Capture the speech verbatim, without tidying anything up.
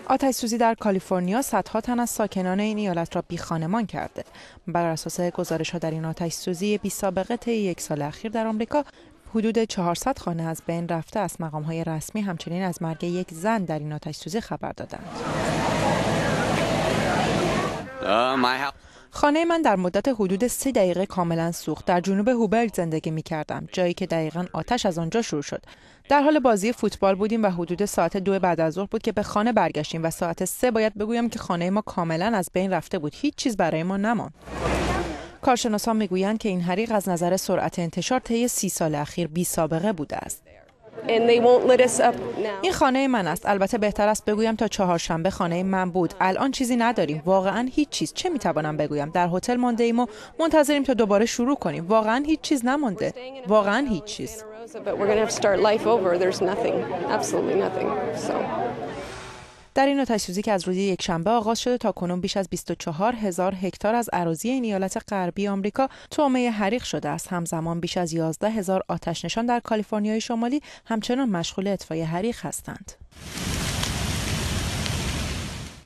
آتش سوزی در کالیفرنیا صدها تن از ساکنان این ایالت را بیخانمان کرده. بر اساس گزارش‌ها در این آتش سوزی بی سابقه طی یک سال اخیر در آمریکا حدود چهارصد خانه از بین رفته است. مقام‌های رسمی همچنین از مرگ یک زن در این آتش سوزی خبر دادند. خانه من در مدت حدود سه دقیقه کاملا سوخت. در جنوب هوبرگ زندگی می کردم، جایی که دقیقاً آتش از آنجا شروع شد. در حال بازی فوتبال بودیم و حدود ساعت دو بعد از ظهر بود که به خانه برگشتیم و ساعت سه باید بگویم که خانه ما کاملا از بین رفته بود. هیچ چیز برای ما نماند. کارشناسان میگویند که این حریق از نظر سرعت انتشار طی سی سال اخیر بی سابقه بوده است. این خانه من است. البته بهتر است بگویم تا چهارشنبه خانه من بود. الان چیزی نداریم، واقعا هیچ چیز. چه میتوانم بگویم؟ در هتل مانده ایم و منتظریم تا دوباره شروع کنیم. واقعا هیچ چیز نمانده. واقعا هیچ چیز. در این آتش سوزی که از روز یکشنبه آغاز شده تا کنون بیش از بیست و چهار هزار هکتار از اراضی این ایالت غربی آمریکا طعمه حریق شده است. همزمان بیش از یازده هزار آتش نشان در کالیفرنیای شمالی همچنان مشغول اطفای حریق هستند.